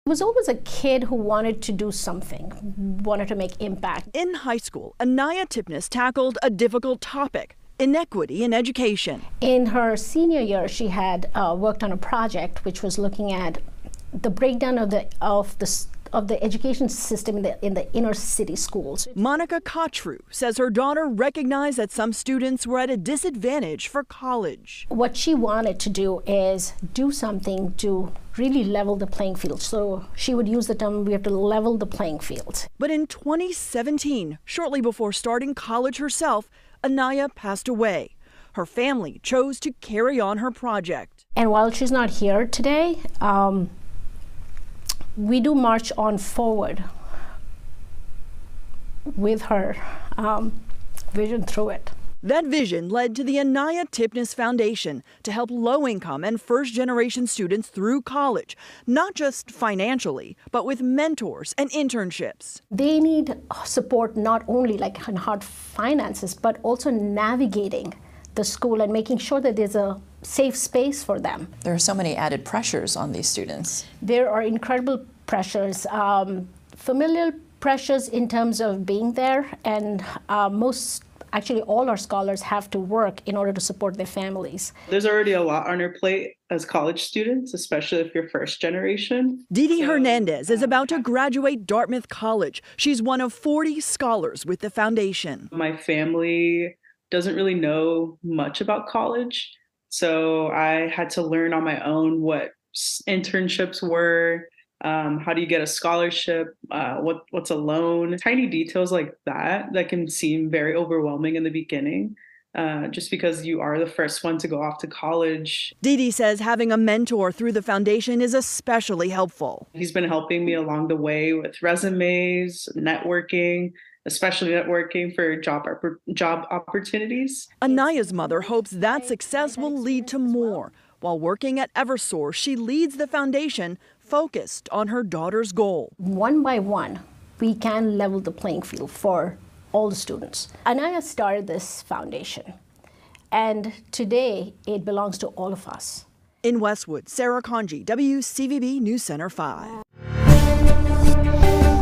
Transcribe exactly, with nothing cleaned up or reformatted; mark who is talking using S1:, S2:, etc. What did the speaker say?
S1: was always a kid who wanted to do something, wanted to make impact.
S2: In high school, Anaya Tipnis tackled a difficult topic: inequity in education.
S1: In her senior year, she had uh, worked on a project which was looking at the breakdown of the of the of the education system in the in the inner city schools.
S2: Monica Kotru says her daughter recognized that some students were at a disadvantage for college.
S1: What she wanted to do is do something to really level the playing field. So she would use the term, we have to level the playing field.
S2: But in twenty seventeen, shortly before starting college herself, Anaya passed away. Her family chose to carry on her project.
S1: And while she's not here today, um, we do march on forward with her um, vision through it.
S2: That vision led to the Anaya Tipnis Foundation to help low-income and first-generation students through college, not just financially, but with mentors and internships.
S1: They need support not only like in hard finances, but also navigating the school and making sure that there's a safe space for them.
S3: There are so many added pressures on these students.
S1: There are incredible pressures, um, familial pressures in terms of being there, and uh, most, actually all our scholars have to work in order to support their families.
S4: There's already a lot on your plate as college students, especially if you're first generation.
S2: Didi
S4: so,
S2: Hernandez is
S4: um,
S2: about to graduate Dartmouth College. She's one of forty scholars with the foundation.
S4: My family doesn't really know much about college, so I had to learn on my own what internships were, um, how do you get a scholarship, uh, what what's a loan, tiny details like that that can seem very overwhelming in the beginning, uh, just because you are the first one to go off to college.
S2: Didi says having a mentor through the foundation is especially helpful.
S4: He's been helping me along the way with resumes, networking, especially networking for job job opportunities.
S2: Anaya's mother hopes that success will lead to more. While working at Eversource, she leads the foundation focused on her daughter's goal.
S1: One by one, we can level the playing field for all the students. Anaya started this foundation, and today it belongs to all of us.
S2: In Westwood, Sarah Conji, W C V B News Center five.